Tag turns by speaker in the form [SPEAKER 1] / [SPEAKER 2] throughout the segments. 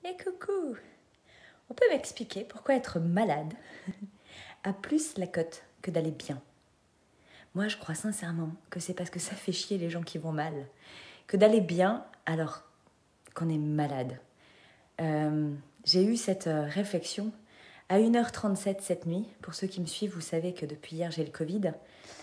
[SPEAKER 1] Et coucou! On peut m'expliquer pourquoi être malade a plus la cote que d'aller bien? Moi, je crois sincèrement que c'est parce que ça fait chier les gens qui vont mal, que d'aller bien alors qu'on est malade. J'ai eu cette réflexion à 1h37 cette nuit. Pour ceux qui me suivent, vous savez que depuis hier, j'ai le Covid.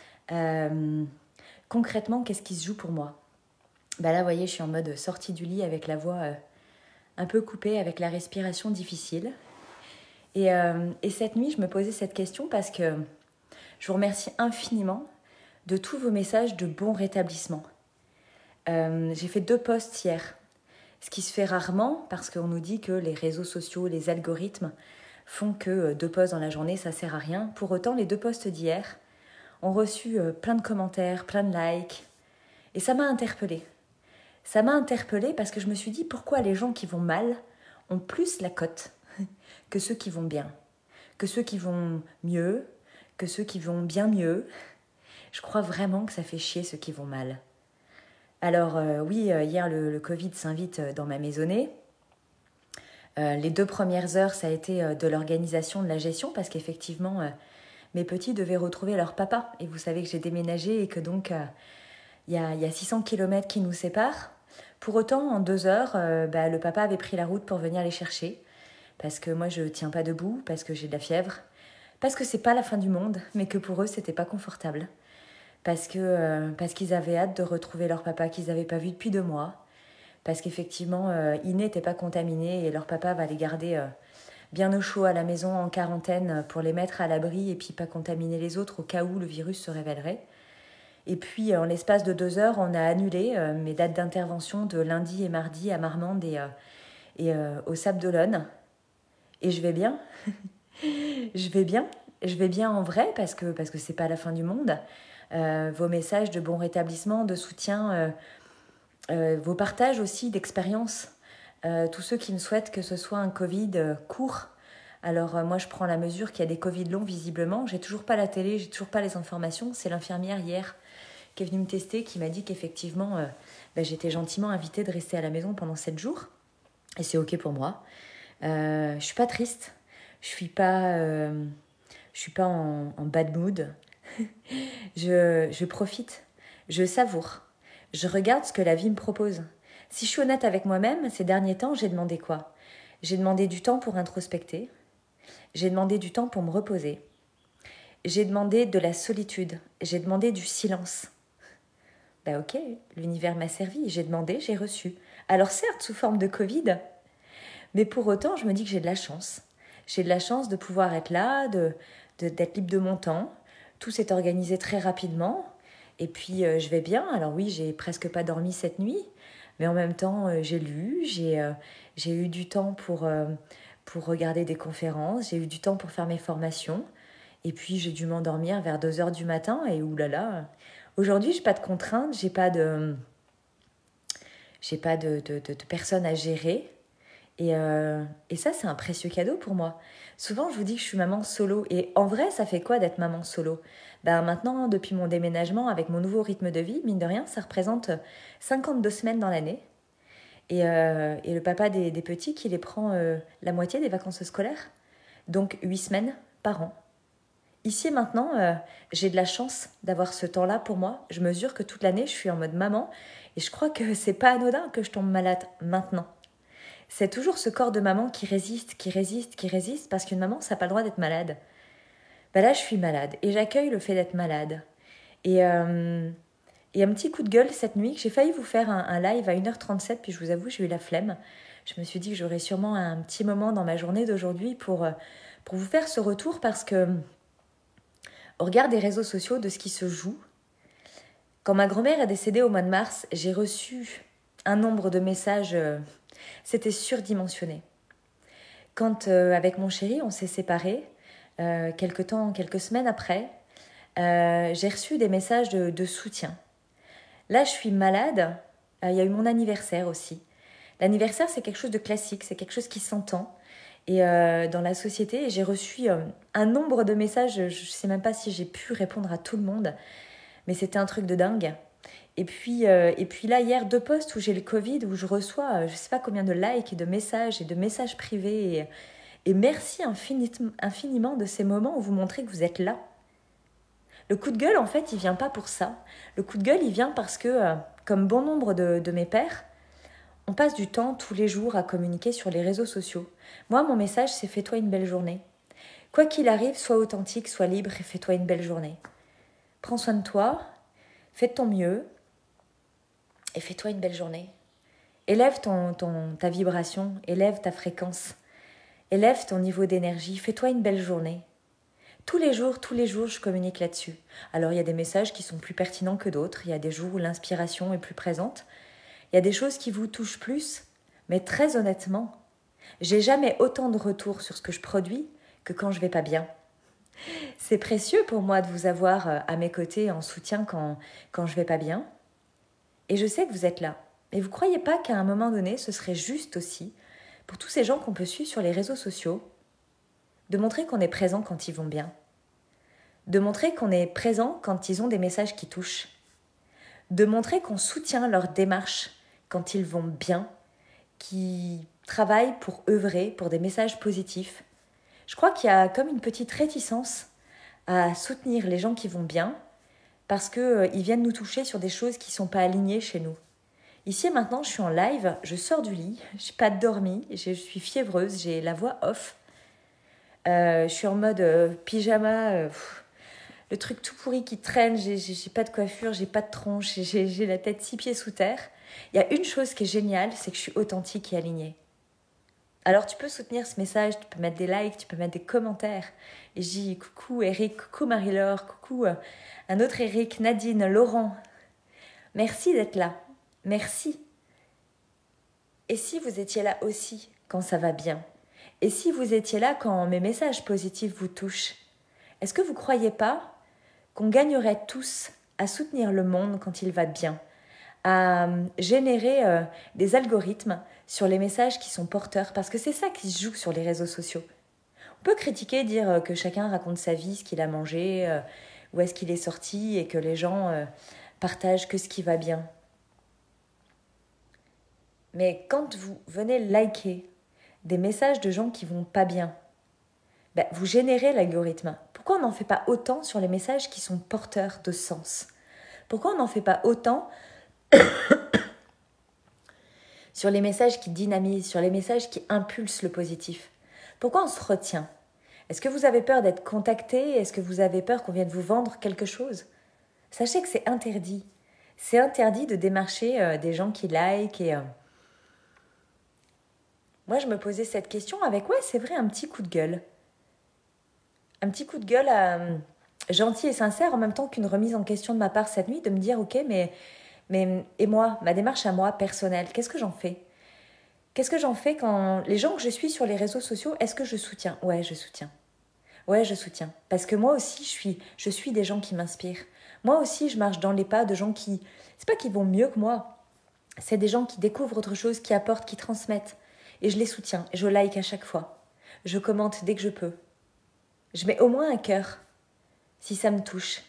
[SPEAKER 1] Concrètement, qu'est-ce qui se joue pour moi? Là, vous voyez, je suis en mode sortie du lit avec la voix un peu coupée, avec la respiration difficile. Et cette nuit, je me posais cette question parce que je vous remercie infiniment de tous vos messages de bon rétablissement. J'ai fait 2 posts hier, ce qui se fait rarement parce qu'on nous dit que les réseaux sociaux, les algorithmes font que 2 posts dans la journée, ça sert à rien. Pour autant, les 2 posts d'hier ont reçu plein de commentaires, plein de likes. Et ça m'a interpellée. Ça m'a interpellée parce que je me suis dit pourquoi les gens qui vont mal ont plus la cote que ceux qui vont bien, que ceux qui vont mieux, que ceux qui vont bien mieux. Je crois vraiment que ça fait chier ceux qui vont mal. Alors oui, hier le Covid s'invite dans ma maisonnée. Les 2 premières heures, ça a été de l'organisation, de la gestion, parce qu'effectivement, mes petits devaient retrouver leur papa. Et vous savez que j'ai déménagé et que donc il y a 600 km qui nous séparent. Pour autant, en 2 heures, le papa avait pris la route pour venir les chercher. Parce que moi, je tiens pas debout, parce que j'ai de la fièvre, parce que c'est pas la fin du monde, mais que pour eux, c'était pas confortable. Parce qu'ils avaient hâte de retrouver leur papa qu'ils n'avaient pas vu depuis 2 mois. Parce qu'effectivement, ils n'étaient pas contaminés et leur papa va les garder bien au chaud à la maison en quarantaine pour les mettre à l'abri et puis pas contaminer les autres au cas où le virus se révélerait. Et puis, en l'espace de 2 heures, on a annulé mes dates d'intervention de lundi et mardi à Marmande et au Sable d'Olonne. Et je vais bien. Je vais bien. Je vais bien en vrai parce que c'est pas la fin du monde. Vos messages de bon rétablissement, de soutien, vos partages aussi d'expérience. Tous ceux qui me souhaitent que ce soit un Covid court. Alors moi je prends la mesure qu'il y a des Covid longs visiblement. J'ai toujours pas la télé, j'ai toujours pas les informations. C'est l'infirmière hier qui est venue me tester, qui m'a dit qu'effectivement j'étais gentiment invitée de rester à la maison pendant 7 jours. Et c'est ok pour moi. Je suis pas triste. Je suis pas en bad mood. Je profite. Je savoure. Je regarde ce que la vie me propose. Si je suis honnête avec moi-même, ces derniers temps, j'ai demandé quoi? J'ai demandé du temps pour introspecter. J'ai demandé du temps pour me reposer. J'ai demandé de la solitude. J'ai demandé du silence. Ok, l'univers m'a servi. J'ai demandé, j'ai reçu. Alors certes, sous forme de Covid, mais pour autant, je me dis que j'ai de la chance. J'ai de la chance de pouvoir être là, d'être libre de mon temps. Tout s'est organisé très rapidement. Et puis, je vais bien. Alors oui, j'ai presque pas dormi cette nuit. Mais en même temps, j'ai lu. J'ai eu du temps pour regarder des conférences. J'ai eu du temps pour faire mes formations. Et puis, j'ai dû m'endormir vers 2 heures du matin. Et oulala, aujourd'hui, j'ai pas de contraintes. J'ai pas de personnes à gérer. Et ça, c'est un précieux cadeau pour moi. Souvent, je vous dis que je suis maman solo. Et en vrai, ça fait quoi d'être maman solo? Maintenant, depuis mon déménagement, avec mon nouveau rythme de vie, mine de rien, ça représente 52 semaines dans l'année. Et le papa des petits qui les prend la moitié des vacances scolaires. Donc 8 semaines par an. Ici et maintenant, j'ai de la chance d'avoir ce temps-là pour moi. Je mesure que toute l'année, je suis en mode maman. Et je crois que c'est pas anodin que je tombe malade maintenant. C'est toujours ce corps de maman qui résiste, parce qu'une maman, ça n'a pas le droit d'être malade. Là, je suis malade et j'accueille le fait d'être malade. Et un petit coup de gueule cette nuit, que j'ai failli vous faire un live à 1h37, puis je vous avoue, j'ai eu la flemme. Je me suis dit que j'aurais sûrement un petit moment dans ma journée d'aujourd'hui pour vous faire ce retour, parce que au regard des réseaux sociaux, de ce qui se joue, quand ma grand-mère est décédée au mois de mars, j'ai reçu un nombre de messages... C'était surdimensionné. Quand, avec mon chéri, on s'est séparés, quelques semaines après, j'ai reçu des messages de soutien. Là, je suis malade. Il y a eu mon anniversaire aussi. L'anniversaire, c'est quelque chose de classique, c'est quelque chose qui s'entend. Et dans la société, j'ai reçu un nombre de messages, je ne sais même pas si j'ai pu répondre à tout le monde, mais c'était un truc de dingue. Et puis là, hier, 2 posts où j'ai le Covid, où je reçois je ne sais pas combien de likes et de messages privés. Et merci infiniment de ces moments où vous montrez que vous êtes là. Le coup de gueule, en fait, il vient pas pour ça. Le coup de gueule, il vient parce que, comme bon nombre de mes pairs, on passe du temps tous les jours à communiquer sur les réseaux sociaux. Moi, mon message, c'est fais-toi une belle journée. Quoi qu'il arrive, sois authentique, sois libre et fais-toi une belle journée. Prends soin de toi, fais de ton mieux et fais-toi une belle journée. Élève ta vibration, élève ta fréquence, élève ton niveau d'énergie, fais-toi une belle journée. Tous les jours, je communique là-dessus. Alors, il y a des messages qui sont plus pertinents que d'autres, il y a des jours où l'inspiration est plus présente, il y a des choses qui vous touchent plus, mais très honnêtement, j'ai jamais autant de retours sur ce que je produis que quand je vais pas bien. C'est précieux pour moi de vous avoir à mes côtés en soutien quand je vais pas bien. Et je sais que vous êtes là. Et vous croyez pas qu'à un moment donné, ce serait juste aussi, pour tous ces gens qu'on peut suivre sur les réseaux sociaux, de montrer qu'on est présent quand ils vont bien. De montrer qu'on est présent quand ils ont des messages qui touchent. De montrer qu'on soutient leur démarche quand ils vont bien, qui travaillent pour œuvrer pour des messages positifs. Je crois qu'il y a comme une petite réticence à soutenir les gens qui vont bien parce qu'ils viennent nous toucher sur des choses qui ne sont pas alignées chez nous. Ici et maintenant, je suis en live, je sors du lit, je n'ai pas dormi, je suis fiévreuse, j'ai la voix off. Je suis en mode pyjama, le truc tout pourri qui traîne, j'ai pas de coiffure, j'ai pas de tronche, j'ai la tête 6 pieds sous terre. Il y a une chose qui est géniale, c'est que je suis authentique et alignée. Alors tu peux soutenir ce message, tu peux mettre des likes, tu peux mettre des commentaires. Et je dis coucou Eric, coucou Marie-Laure, coucou un autre Eric, Nadine, Laurent. Merci d'être là, merci. Et si vous étiez là aussi quand ça va bien? Et si vous étiez là quand mes messages positifs vous touchent? Est-ce que vous ne croyez pas qu'on gagnerait tous à soutenir le monde quand il va bien, à générer des algorithmes sur les messages qui sont porteurs, parce que c'est ça qui se joue sur les réseaux sociaux. On peut critiquer, dire que chacun raconte sa vie, ce qu'il a mangé, où est-ce qu'il est sorti, et que les gens partagent que ce qui va bien. Mais quand vous venez liker des messages de gens qui vont pas bien, vous générez l'algorithme. Pourquoi on n'en fait pas autant sur les messages qui sont porteurs de sens? Pourquoi on n'en fait pas autant sur les messages qui dynamisent, sur les messages qui impulsent le positif? Pourquoi on se retient? Est-ce que vous avez peur d'être contacté? Est-ce que vous avez peur qu'on vienne vous vendre quelque chose? Sachez que c'est interdit. C'est interdit de démarcher des gens qui like. Et moi, je me posais cette question avec, c'est vrai, un petit coup de gueule. Un petit coup de gueule gentil et sincère, en même temps qu'une remise en question de ma part cette nuit, de me dire, ok, mais et moi, ma démarche à moi, personnelle, qu'est-ce que j'en fais? Qu'est-ce que j'en fais quand les gens que je suis sur les réseaux sociaux, est-ce que je soutiens? Ouais, je soutiens. Ouais, je soutiens. Parce que moi aussi, je suis des gens qui m'inspirent. Moi aussi, je marche dans les pas de gens qui... C'est pas qu'ils vont mieux que moi. C'est des gens qui découvrent autre chose, qui apportent, qui transmettent. Et je les soutiens. Je like à chaque fois. Je commente dès que je peux. Je mets au moins un cœur, si ça me touche.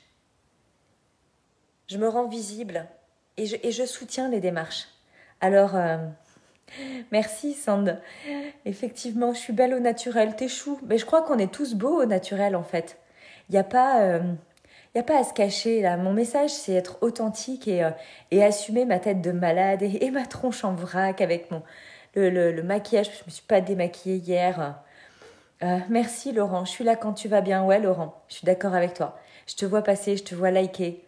[SPEAKER 1] Je me rends visible et je soutiens les démarches. Alors, merci Sand. Effectivement, je suis belle au naturel, t'es chou. Mais je crois qu'on est tous beaux au naturel en fait. Il n'y a pas... y a pas à se cacher là. Mon message, c'est être authentique et assumer ma tête de malade et ma tronche en vrac avec le maquillage. Je ne me suis pas démaquillée hier. Merci Laurent, je suis là quand tu vas bien. Ouais Laurent, je suis d'accord avec toi. Je te vois passer, je te vois liker.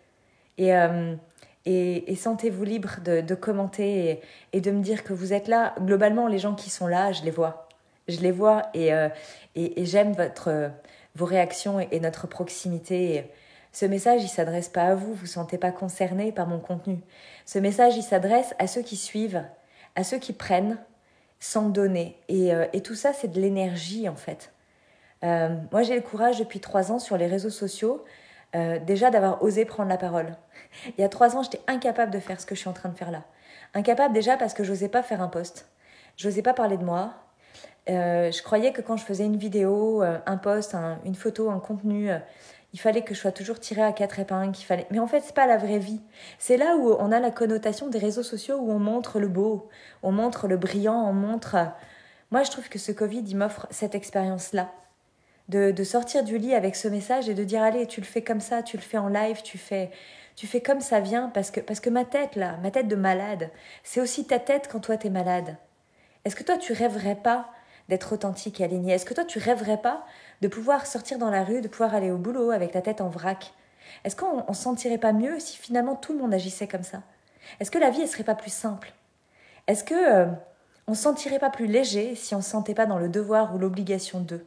[SPEAKER 1] Et sentez-vous libre de commenter et de me dire que vous êtes là. Globalement, les gens qui sont là, je les vois. Je les vois et j'aime vos réactions et notre proximité. Et ce message, il ne s'adresse pas à vous, vous ne vous sentez pas concerné par mon contenu. Ce message, il s'adresse à ceux qui suivent, à ceux qui prennent sans donner. Et tout ça, c'est de l'énergie en fait. Moi, j'ai le courage depuis 3 ans sur les réseaux sociaux, déjà d'avoir osé prendre la parole. Il y a 3 ans, j'étais incapable de faire ce que je suis en train de faire là. Incapable déjà parce que j'osais pas faire un post. J'osais pas parler de moi. Je croyais que quand je faisais une vidéo, un post, une photo, un contenu, il il fallait que je sois toujours tirée à quatre épingles, qu'il fallait... Mais en fait, c'est pas la vraie vie. C'est là où on a la connotation des réseaux sociaux où on montre le beau, on montre le brillant, on montre... Moi, je trouve que ce Covid, il m'offre cette expérience-là. De sortir du lit avec ce message et de dire, allez, tu le fais comme ça, tu le fais en live, tu fais comme ça vient, parce que ma tête, là, ma tête de malade, c'est aussi ta tête quand toi, t'es malade. Est-ce que toi, tu rêverais pas d'être authentique et aligné? Est-ce que toi, tu rêverais pas de pouvoir sortir dans la rue, de pouvoir aller au boulot avec ta tête en vrac? Est-ce qu'on ne se sentirait pas mieux si finalement tout le monde agissait comme ça? Est-ce que la vie, elle serait pas plus simple? Est-ce que on se sentirait pas plus léger si on se sentait pas dans le devoir ou l'obligation d'eux?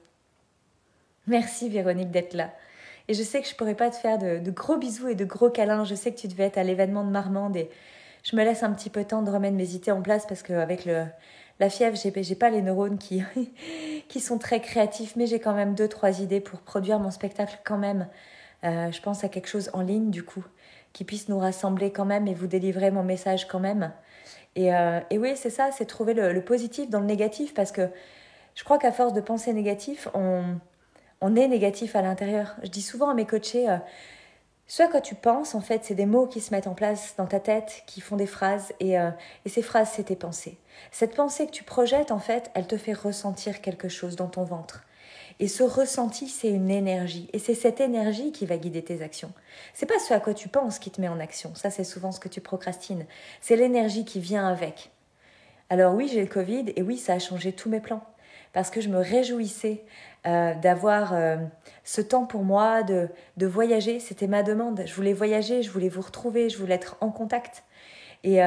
[SPEAKER 1] Merci Véronique d'être là. Et je sais que je pourrais pas te faire de gros bisous et de gros câlins. Je sais que tu devais être à l'événement de Marmande et je me laisse un petit peu de temps de remettre mes idées en place parce qu'avec la fièvre, j'ai pas les neurones qui sont très créatifs, mais j'ai quand même 2-3 idées pour produire mon spectacle quand même. Je pense à quelque chose en ligne du coup, qui puisse nous rassembler quand même et vous délivrer mon message quand même. Et oui, c'est ça, c'est trouver le positif dans le négatif parce que je crois qu'à force de penser négatif, on est négatif à l'intérieur. Je dis souvent à mes coachés, ce à quoi tu penses, en fait, c'est des mots qui se mettent en place dans ta tête, qui font des phrases, et ces phrases, c'est tes pensées. Cette pensée que tu projettes, en fait, elle te fait ressentir quelque chose dans ton ventre. Et ce ressenti, c'est une énergie. Et c'est cette énergie qui va guider tes actions. C'est pas ce à quoi tu penses qui te met en action. Ça, c'est souvent ce que tu procrastines. C'est l'énergie qui vient avec. Alors oui, j'ai le Covid, et oui, ça a changé tous mes plans. Parce que je me réjouissais d'avoir ce temps pour moi, de voyager. C'était ma demande. Je voulais voyager, je voulais vous retrouver, je voulais être en contact. Et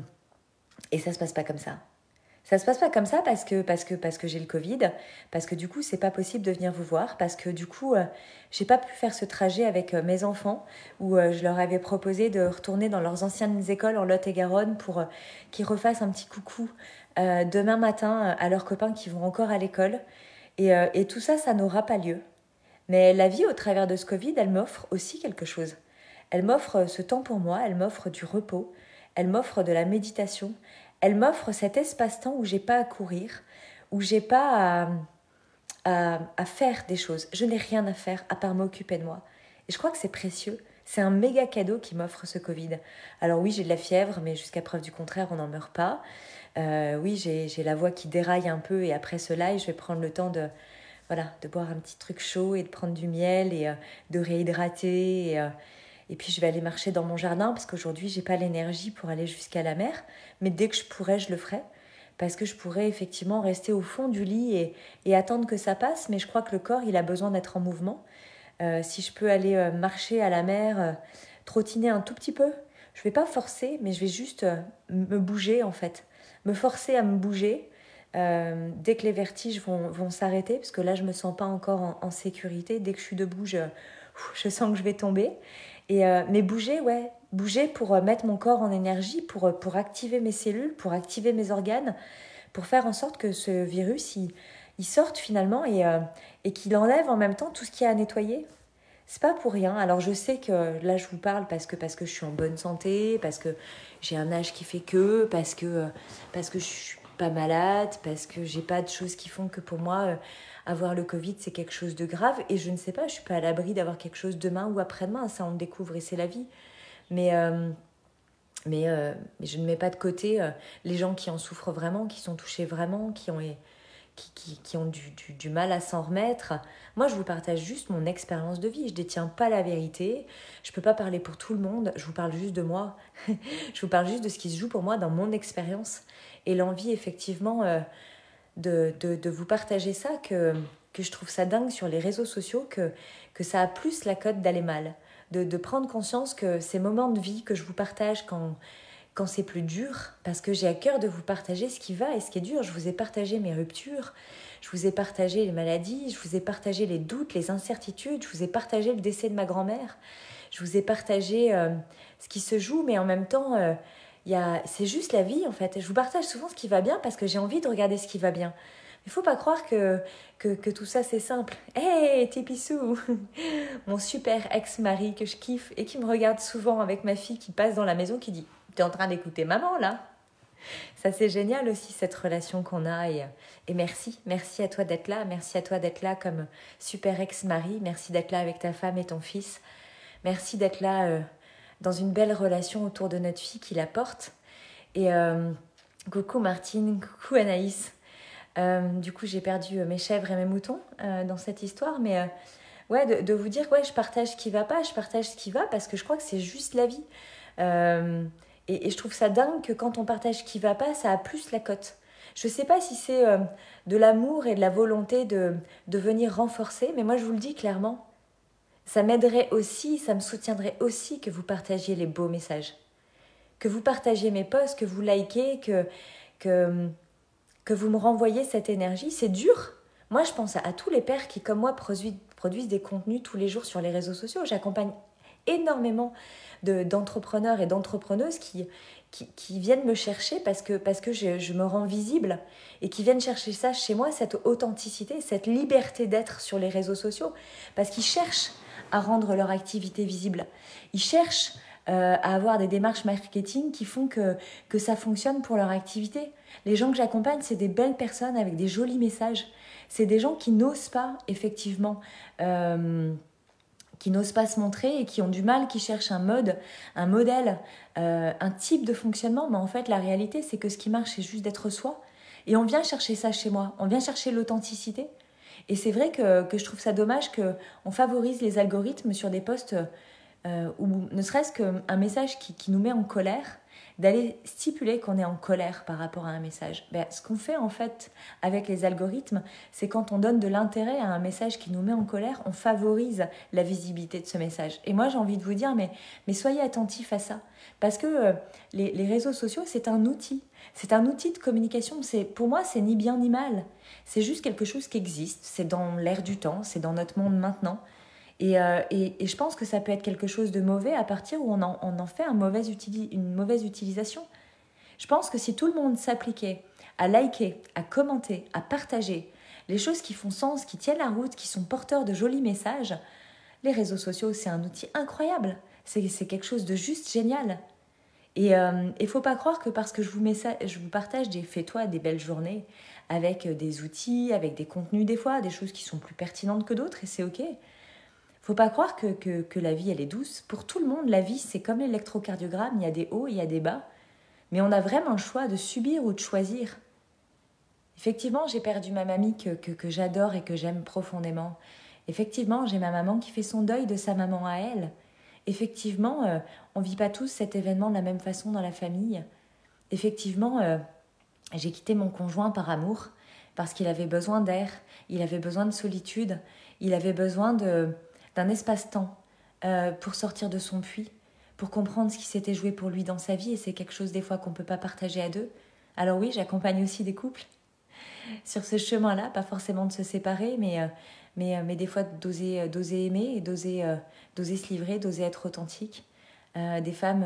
[SPEAKER 1] ça se passe pas comme ça. Ça se passe pas comme ça parce que j'ai le Covid, parce que du coup, c'est pas possible de venir vous voir, parce que du coup, j'ai pas pu faire ce trajet avec mes enfants où je leur avais proposé de retourner dans leurs anciennes écoles en Lot-et-Garonne pour qu'ils refassent un petit coucou demain matin à leurs copains qui vont encore à l'école. Et tout ça, ça n'aura pas lieu. Mais la vie, au travers de ce Covid, elle m'offre aussi quelque chose. Elle m'offre ce temps pour moi, elle m'offre du repos, elle m'offre de la méditation, elle m'offre cet espace-temps où j'ai pas à courir, où j'ai pas à faire des choses. Je n'ai rien à faire à part m'occuper de moi. Et je crois que c'est précieux. C'est un méga cadeau qui m'offre ce Covid. Alors oui, j'ai de la fièvre, mais jusqu'à preuve du contraire, on n'en meurt pas. Oui, j'ai la voix qui déraille un peu et après ce live, je vais prendre le temps de boire un petit truc chaud et de prendre du miel et de réhydrater. Et puis, je vais aller marcher dans mon jardin parce qu'aujourd'hui, j'ai pas l'énergie pour aller jusqu'à la mer. Mais dès que je pourrais, je le ferai. Parce que je pourrais effectivement rester au fond du lit et attendre que ça passe. Mais je crois que le corps, il a besoin d'être en mouvement. Si je peux aller marcher à la mer, trottiner un tout petit peu, je vais pas forcer, mais je vais juste me bouger en fait. Me forcer à me bouger dès que les vertiges vont s'arrêter. Parce que là, je me sens pas encore en sécurité. Dès que je suis debout, je sens que je vais tomber. Mais bouger, ouais. Bouger pour mettre mon corps en énergie, pour activer mes cellules, pour activer mes organes, pour faire en sorte que ce virus, il sorte finalement et qu'il enlève en même temps tout ce qu'il y a à nettoyer. C'est pas pour rien. Alors je sais que là je vous parle parce que je suis en bonne santé, parce que j'ai un âge qui fait que, parce que je suis pas malade, parce que j'ai pas de choses qui font que pour moi avoir le Covid c'est quelque chose de grave et je ne sais pas, je suis pas à l'abri d'avoir quelque chose demain ou après-demain, ça on le découvre et c'est la vie. Mais je ne mets pas de côté les gens qui en souffrent vraiment, qui sont touchés vraiment, qui ont du mal à s'en remettre. Moi, je vous partage juste mon expérience de vie. Je ne détiens pas la vérité. Je ne peux pas parler pour tout le monde. Je vous parle juste de moi. Je vous parle juste de ce qui se joue pour moi dans mon expérience. Et l'envie, effectivement, de vous partager ça, que je trouve ça dingue sur les réseaux sociaux, que ça a plus la cote d'aller mal. De prendre conscience que ces moments de vie que je vous partage quand c'est plus dur, parce que j'ai à cœur de vous partager ce qui va et ce qui est dur. Je vous ai partagé mes ruptures, je vous ai partagé les maladies, je vous ai partagé les doutes, les incertitudes, je vous ai partagé le décès de ma grand-mère, je vous ai partagé ce qui se joue, mais en même temps, c'est juste la vie en fait. Je vous partage souvent ce qui va bien parce que j'ai envie de regarder ce qui va bien. Il ne faut pas croire que tout ça c'est simple. Hey, Tipissou, mon super ex-mari que je kiffe et qui me regarde souvent avec ma fille qui passe dans la maison qui dit « T'es en train d'écouter maman là ?» Ça, c'est génial aussi, cette relation qu'on a. Et merci. Merci à toi d'être là. Merci à toi d'être là comme super ex-mari. Merci d'être là avec ta femme et ton fils. Merci d'être là dans une belle relation autour de notre fille qui la porte. Et coucou Martine, coucou Anaïs. Du coup, j'ai perdu mes chèvres et mes moutons dans cette histoire. Mais ouais, de vous dire, ouais, je partage ce qui va pas, je partage ce qui va parce que je crois que c'est juste la vie. Et je trouve ça dingue que quand on partage ce qui va pas, ça a plus la cote. Je sais pas si c'est de l'amour et de la volonté de venir renforcer, mais moi je vous le dis clairement, ça m'aiderait aussi, ça me soutiendrait aussi que vous partagiez les beaux messages. Que vous partagiez mes posts, que vous likez, que vous me renvoyez cette énergie. C'est dur. Moi je pense à tous les pères qui, comme moi, produisent des contenus tous les jours sur les réseaux sociaux. J'accompagne énormément d'entrepreneurs et d'entrepreneuses qui viennent me chercher parce que je me rends visible et qui viennent chercher ça chez moi, cette authenticité, cette liberté d'être sur les réseaux sociaux, parce qu'ils cherchent à rendre leur activité visible. Ils cherchent à avoir des démarches marketing qui font que ça fonctionne pour leur activité. Les gens que j'accompagne, c'est des belles personnes avec des jolis messages. C'est des gens qui n'osent pas, effectivement, qui n'osent pas se montrer et qui ont du mal, qui cherchent un mode, un modèle, un type de fonctionnement. Mais en fait, la réalité, c'est que ce qui marche, c'est juste d'être soi. Et on vient chercher ça chez moi. On vient chercher l'authenticité. Et c'est vrai que je trouve ça dommage qu'on favorise les algorithmes sur des posts ou ne serait-ce qu'un message qui nous met en colère, d'aller stipuler qu'on est en colère par rapport à un message. Ce qu'on fait en fait avec les algorithmes, c'est quand on donne de l'intérêt à un message qui nous met en colère, on favorise la visibilité de ce message. Et moi j'ai envie de vous dire, mais soyez attentifs à ça. Parce que les réseaux sociaux, c'est un outil. C'est un outil de communication. Pour moi, c'est ni bien ni mal. C'est juste quelque chose qui existe. C'est dans l'air du temps, c'est dans notre monde maintenant. Et je pense que ça peut être quelque chose de mauvais à partir où on en fait une mauvaise utilisation. Je pense que si tout le monde s'appliquait à liker, à commenter, à partager les choses qui font sens, qui tiennent la route, qui sont porteurs de jolis messages, les réseaux sociaux, c'est un outil incroyable. C'est quelque chose de juste génial. Et il ne faut pas croire que parce que je vous partage des fais-toi, des belles journées, avec des outils, avec des contenus des fois, des choses qui sont plus pertinentes que d'autres, et c'est ok. Faut pas croire que la vie, elle est douce. Pour tout le monde, la vie, c'est comme l'électrocardiogramme, il y a des hauts, il y a des bas. Mais on a vraiment le choix de subir ou de choisir. Effectivement, j'ai perdu ma mamie que j'adore et que j'aime profondément. Effectivement, j'ai ma maman qui fait son deuil de sa maman à elle. Effectivement, on ne vit pas tous cet événement de la même façon dans la famille. Effectivement, j'ai quitté mon conjoint par amour, parce qu'il avait besoin d'air, il avait besoin de solitude, il avait besoin d'un espace-temps pour sortir de son puits, pour comprendre ce qui s'était joué pour lui dans sa vie, et c'est quelque chose des fois qu'on ne peut pas partager à deux. Alors oui, j'accompagne aussi des couples sur ce chemin-là, pas forcément de se séparer, mais des fois d'oser aimer et d'oser se livrer, d'oser être authentique. Des femmes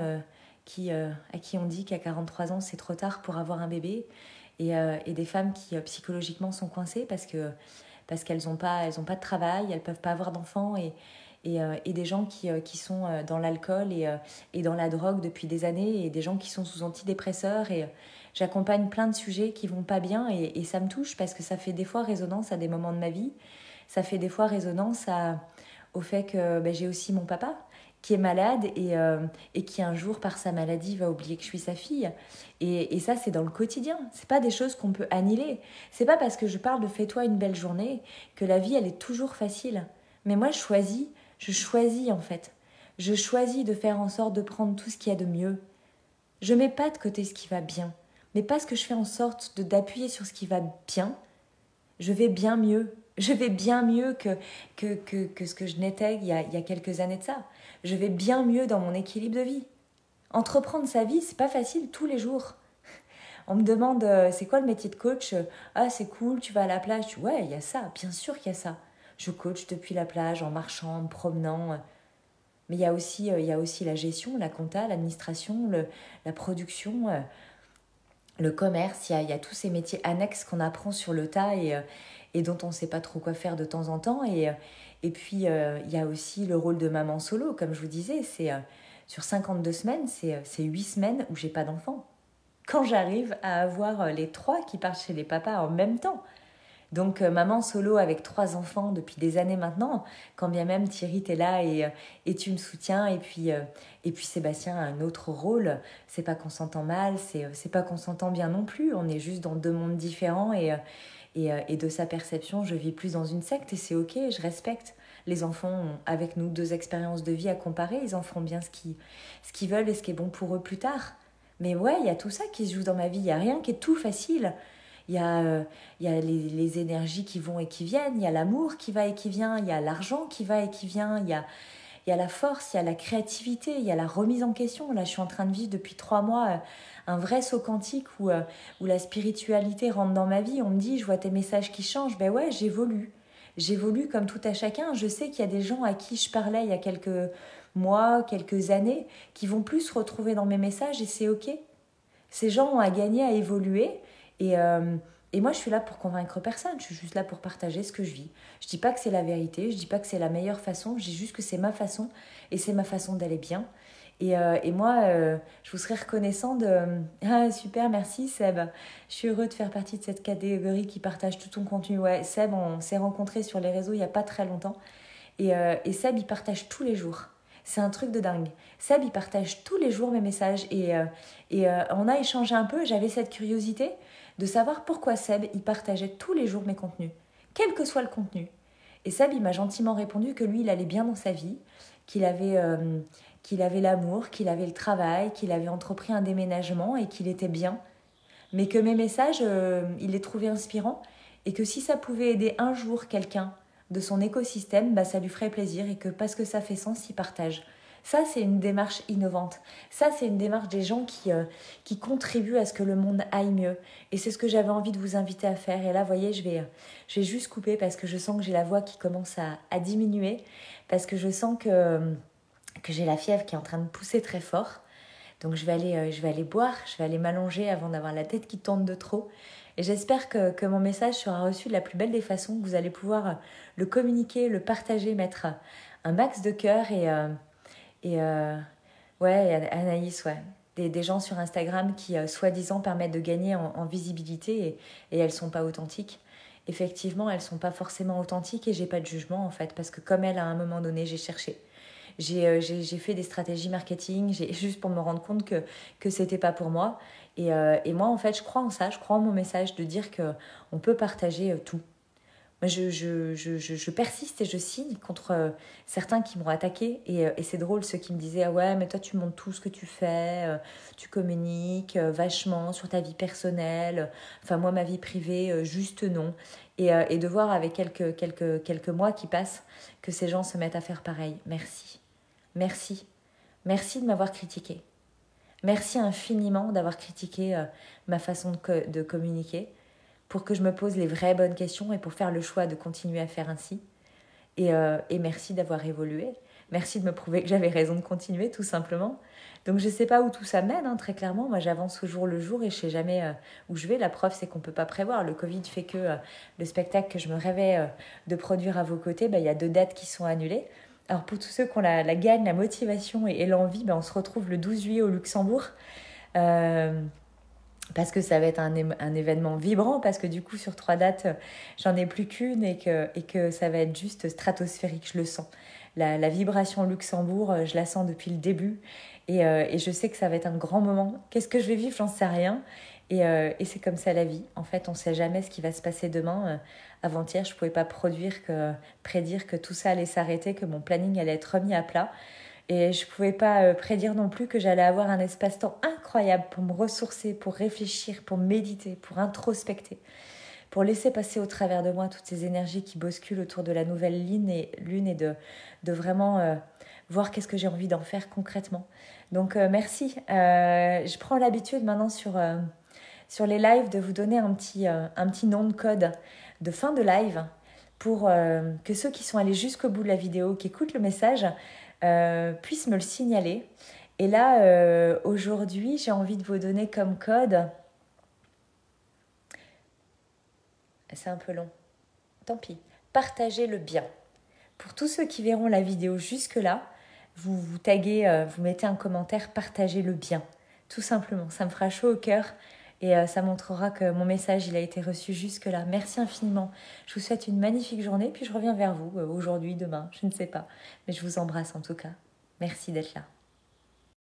[SPEAKER 1] à qui on dit qu'à 43 ans, c'est trop tard pour avoir un bébé, et des femmes qui psychologiquement sont coincées parce qu'elles n'ont pas de travail, elles ne peuvent pas avoir d'enfants, et des gens qui sont dans l'alcool et dans la drogue depuis des années, et des gens qui sont sous antidépresseurs. Et j'accompagne plein de sujets qui vont pas bien, et ça me touche parce que ça fait des fois résonance à des moments de ma vie. Ça fait des fois résonance au fait que j'ai aussi mon papa qui est malade et qui un jour par sa maladie va oublier que je suis sa fille. Et ça, c'est dans le quotidien. C'est pas des choses qu'on peut annihiler. C'est pas parce que je parle de fais-toi une belle journée que la vie, elle est toujours facile. Mais moi, je choisis en fait. Je choisis de faire en sorte de prendre tout ce qu'il y a de mieux. Je mets pas de côté ce qui va bien, mais parce que je fais en sorte d'appuyer sur ce qui va bien, je vais bien mieux. Je vais bien mieux que ce que je n'étais il y a quelques années de ça. Je vais bien mieux dans mon équilibre de vie. Entreprendre sa vie, c'est pas facile tous les jours. On me demande, c'est quoi le métier de coach? Ah, c'est cool, tu vas à la plage. Ouais, il y a ça, bien sûr qu'il y a ça. Je coach depuis la plage, en marchant, en me promenant. Mais il y a aussi la gestion, la compta, l'administration, la production, le commerce. Il y a tous ces métiers annexes qu'on apprend sur le tas et dont on ne sait pas trop quoi faire de temps en temps. Et puis, il y a aussi le rôle de maman solo. Comme je vous disais, sur 52 semaines, c'est 8 semaines où j'ai pas d'enfant. quand j'arrive à avoir les 3 qui partent chez les papas en même temps. Donc, maman solo avec 3 enfants depuis des années maintenant, quand bien même Thierry, t'es là et tu me soutiens. Et puis Sébastien a un autre rôle. C'est pas qu'on s'entend mal, c'est pas qu'on s'entend bien non plus. On est juste dans 2 mondes différents et de sa perception, je vis plus dans une secte et c'est ok, je respecte. Les enfants ont avec nous 2 expériences de vie à comparer. Ils en feront bien ce qu'ils veulent et ce qui est bon pour eux plus tard. Mais ouais, il y a tout ça qui se joue dans ma vie. Il n'y a rien qui est tout facile. Il y a les énergies qui vont et qui viennent, il y a l'amour qui va et qui vient, il y a l'argent qui va et qui vient, il y a la force, il y a la créativité, il y a la remise en question. Là, je suis en train de vivre depuis 3 mois un vrai saut quantique où la spiritualité rentre dans ma vie. On me dit, je vois tes messages qui changent. Ben ouais, j'évolue. J'évolue comme tout à chacun. Je sais qu'il y a des gens à qui je parlais il y a quelques mois, quelques années, qui vont plus se retrouver dans mes messages et c'est ok. Ces gens ont à gagner à évoluer. Et moi, je suis là pour convaincre personne. Je suis juste là pour partager ce que je vis. Je dis pas que c'est la vérité. Je dis pas que c'est la meilleure façon. Je dis juste que c'est ma façon. Et c'est ma façon d'aller bien. Et moi, je vous serais reconnaissant de... Ah, super, merci Seb. Je suis heureux de faire partie de cette catégorie qui partage tout ton contenu. Ouais, Seb, on s'est rencontrés sur les réseaux il n'y a pas très longtemps. Et Seb, il partage tous les jours. C'est un truc de dingue. Seb, il partage tous les jours mes messages. On a échangé un peu. J'avais cette curiosité de savoir pourquoi Seb, il partageait tous les jours mes contenus, quel que soit le contenu. Et Seb, il m'a gentiment répondu que lui, il allait bien dans sa vie, qu'il avait l'amour, qu'il avait le travail, qu'il avait entrepris un déménagement et qu'il était bien. Mais que mes messages, il les trouvait inspirants et que si ça pouvait aider un jour quelqu'un de son écosystème, bah, ça lui ferait plaisir et que parce que ça fait sens, il partage. Ça, c'est une démarche innovante. Ça, c'est une démarche des gens qui contribuent à ce que le monde aille mieux. Et c'est ce que j'avais envie de vous inviter à faire. Et là, vous voyez, je vais juste couper parce que je sens que j'ai la voix qui commence à diminuer, parce que je sens que j'ai la fièvre qui est en train de pousser très fort. Donc, je vais aller boire, je vais aller m'allonger avant d'avoir la tête qui tourne de trop. Et j'espère que mon message sera reçu de la plus belle des façons, que vous allez pouvoir le communiquer, le partager, mettre un max de cœur ouais, Anaïs, ouais. Des gens sur Instagram qui, soi-disant, permettent de gagner en visibilité et elles ne sont pas authentiques. Effectivement, elles ne sont pas forcément authentiques et j'ai pas de jugement, en fait, parce que comme elle, à un moment donné, j'ai cherché. J'ai fait des stratégies marketing juste pour me rendre compte que c'était pas pour moi. Et moi, en fait, je crois en ça, je crois en mon message de dire qu'on peut partager tout. Moi, je persiste et je signe contre certains qui m'ont attaqué. Et c'est drôle, ceux qui me disaient « Ah ouais, mais toi, tu montres tout ce que tu fais, tu communiques vachement sur ta vie personnelle. Enfin, moi, ma vie privée, juste non. » Et de voir avec quelques mois qui passent que ces gens se mettent à faire pareil. Merci. Merci. Merci de m'avoir critiqué. Merci infiniment d'avoir critiqué ma façon de communiquer pour que je me pose les vraies bonnes questions et pour faire le choix de continuer à faire ainsi. Et merci d'avoir évolué. Merci de me prouver que j'avais raison de continuer, tout simplement. Donc, je ne sais pas où tout ça mène, hein, très clairement. Moi, j'avance au jour le jour et je ne sais jamais où je vais. La preuve, c'est qu'on ne peut pas prévoir. Le Covid fait que le spectacle que je me rêvais de produire à vos côtés, il y a 2 dates qui sont annulées. Alors, pour tous ceux qui ont la gagne, la motivation et l'envie, on se retrouve le 12 juillet au Luxembourg. Parce que ça va être un événement vibrant, parce que du coup, sur 3 dates, j'en ai plus qu'une et que ça va être juste stratosphérique, je le sens. La vibration Luxembourg, je la sens depuis le début et je sais que ça va être un grand moment. Qu'est-ce que je vais vivre? J'en sais rien. Et c'est comme ça la vie. En fait, on ne sait jamais ce qui va se passer demain. Avant-hier, je ne pouvais pas prédire que tout ça allait s'arrêter, que mon planning allait être remis à plat. Et je ne pouvais pas prédire non plus que j'allais avoir un espace-temps incroyable pour me ressourcer, pour réfléchir, pour méditer, pour introspecter, pour laisser passer au travers de moi toutes ces énergies qui bousculent autour de la nouvelle lune et de vraiment voir qu'est-ce que j'ai envie d'en faire concrètement. Donc merci. Je prends l'habitude maintenant sur les lives de vous donner un petit nom de code de fin de live pour que ceux qui sont allés jusqu'au bout de la vidéo, qui écoutent le message, puissent me le signaler. Et là, aujourd'hui, j'ai envie de vous donner comme code... C'est un peu long. Tant pis. Partagez le bien. Pour tous ceux qui verront la vidéo jusque-là, vous taguez, vous mettez un commentaire, partagez le bien. tout simplement. Ça me fera chaud au cœur et ça montrera que mon message il a été reçu jusque-là. Merci infiniment. Je vous souhaite une magnifique journée, puis je reviens vers vous aujourd'hui, demain, je ne sais pas. Mais je vous embrasse en tout cas. Merci d'être là.